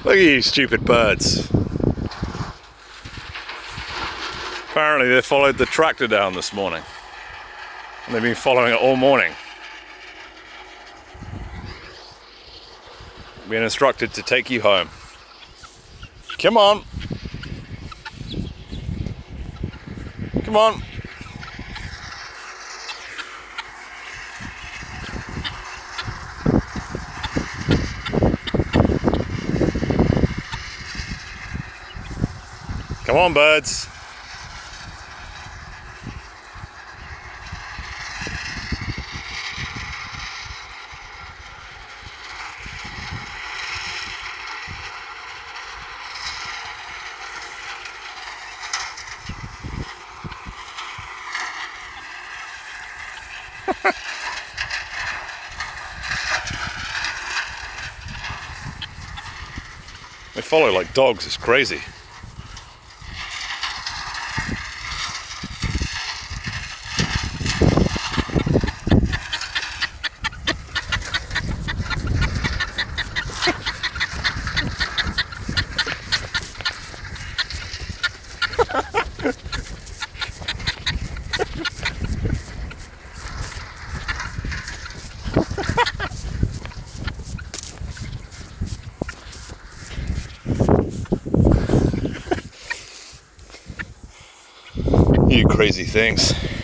Look at you stupid birds. Apparently they followed the tractor down this morning. And they've been following it all morning. Being instructed to take you home. Come on. Come on. Come on, birds. They follow like dogs, it's crazy. You crazy things.